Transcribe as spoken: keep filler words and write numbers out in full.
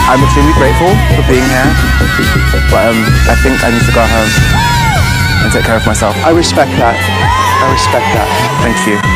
I'm extremely grateful for being here, but um, I think I need to go home and take care of myself. I respect that. I respect that. Thank you.